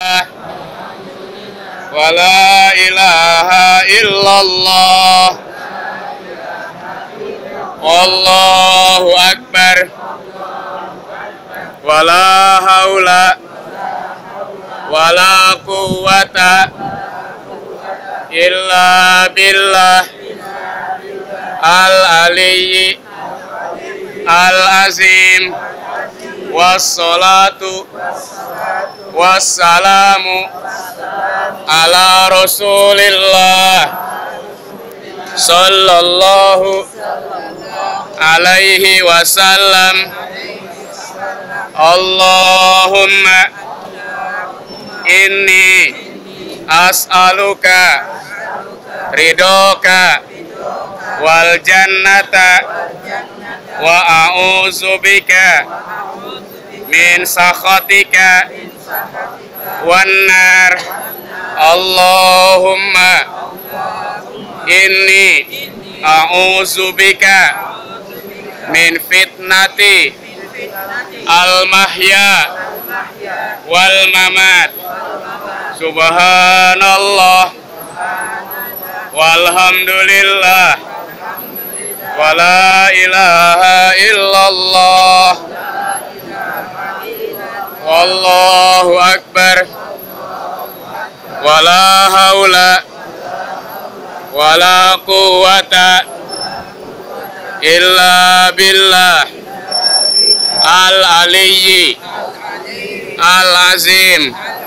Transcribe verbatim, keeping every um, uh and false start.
wa la ilaha illallah wallahu akbar wa la haula wa la quwwata illa billah al-aliyyi al-azim wassalatu wassalamu ala rasulillah sallallahu alaihi wasallam. Allahumma inni as'aluka ridhoka wal jannata wa a'udzubika min sakhatika wan nar. Allahumma inni a'udzubika min fitnati al mahya wal mamat. Subhanallah walhamdulillah wa la ilaha illallah wallahu akbar wa la haula wa la quwwata illa billah al-aliyyi al-azim